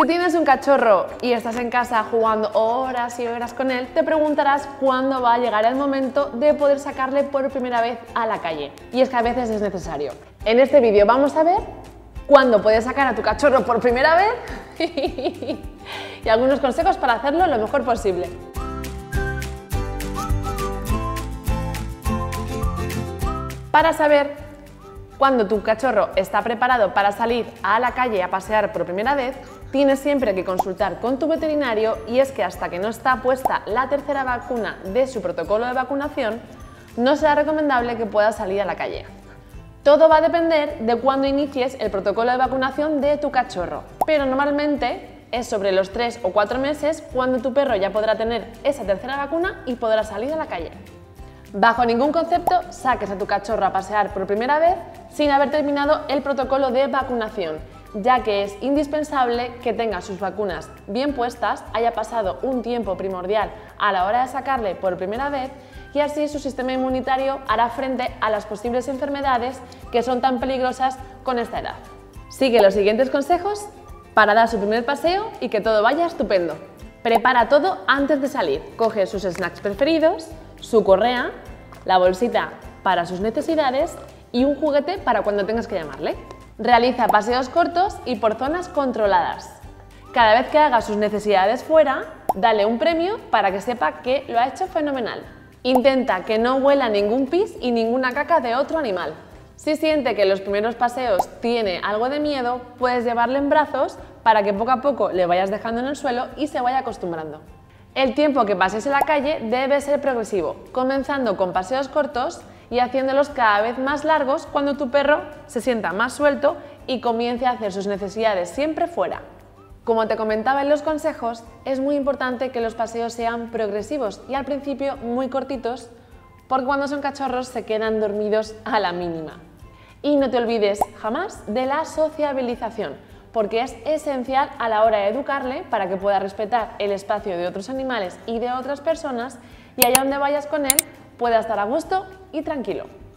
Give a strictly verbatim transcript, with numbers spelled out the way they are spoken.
Si tienes un cachorro y estás en casa jugando horas y horas con él, te preguntarás cuándo va a llegar el momento de poder sacarle por primera vez a la calle. Y es que a veces es necesario. En este vídeo vamos a ver cuándo puedes sacar a tu cachorro por primera vez y algunos consejos para hacerlo lo mejor posible. Para saber cuándo tu cachorro está preparado para salir a la calle a pasear por primera vez, tienes siempre que consultar con tu veterinario, y es que hasta que no está puesta la tercera vacuna de su protocolo de vacunación, no será recomendable que pueda salir a la calle. Todo va a depender de cuándo inicies el protocolo de vacunación de tu cachorro, pero normalmente es sobre los tres o cuatro meses cuando tu perro ya podrá tener esa tercera vacuna y podrá salir a la calle. Bajo ningún concepto saques a tu cachorro a pasear por primera vez sin haber terminado el protocolo de vacunación, ya que es indispensable que tenga sus vacunas bien puestas, haya pasado un tiempo primordial a la hora de sacarle por primera vez, y así su sistema inmunitario hará frente a las posibles enfermedades que son tan peligrosas con esta edad. Sigue los siguientes consejos para dar su primer paseo y que todo vaya estupendo. Prepara todo antes de salir. Coge sus snacks preferidos, su correa, la bolsita para sus necesidades y un juguete para cuando tengas que llamarle. Realiza paseos cortos y por zonas controladas. Cada vez que haga sus necesidades fuera, dale un premio para que sepa que lo ha hecho fenomenal. Intenta que no huela ningún pis y ninguna caca de otro animal. Si siente que en los primeros paseos tiene algo de miedo, puedes llevarle en brazos para que poco a poco le vayas dejando en el suelo y se vaya acostumbrando. El tiempo que pases en la calle debe ser progresivo, comenzando con paseos cortos y haciéndolos cada vez más largos cuando tu perro se sienta más suelto y comience a hacer sus necesidades siempre fuera. Como te comentaba en los consejos, es muy importante que los paseos sean progresivos y al principio muy cortitos, porque cuando son cachorros se quedan dormidos a la mínima. Y no te olvides jamás de la sociabilización, porque es esencial a la hora de educarle para que pueda respetar el espacio de otros animales y de otras personas, y allá donde vayas con él pueda estar a gusto y tranquilo.